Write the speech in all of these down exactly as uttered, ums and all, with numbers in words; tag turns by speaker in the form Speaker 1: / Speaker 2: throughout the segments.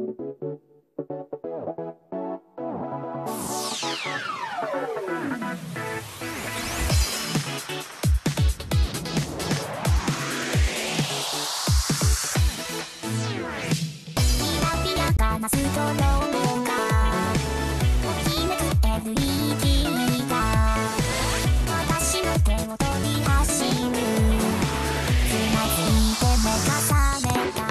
Speaker 1: ストローがときめく エルイーディー が私の手を取り走るつまずいても重ねた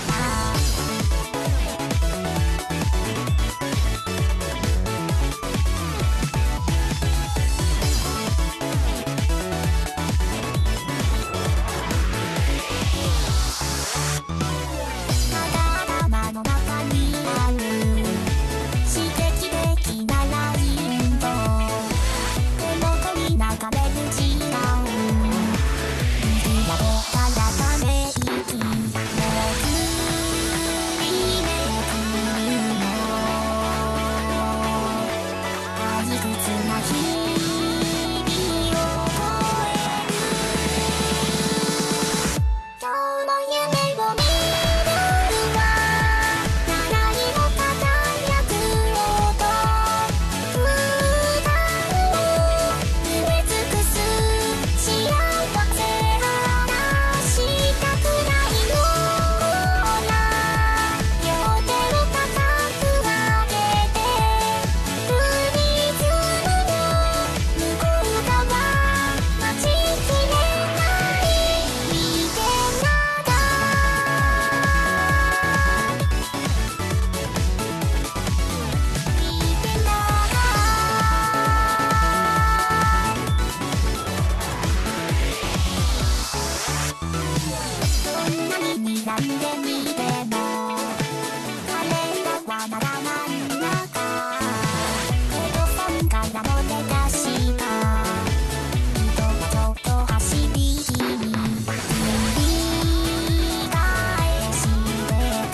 Speaker 1: なんで見ても彼らはまだ真ん中けどファンからも出だした人がちょっと走り気味繰り返してく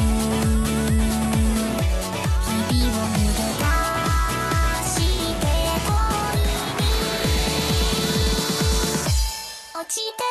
Speaker 1: 日々を抜け出して恋に落ちて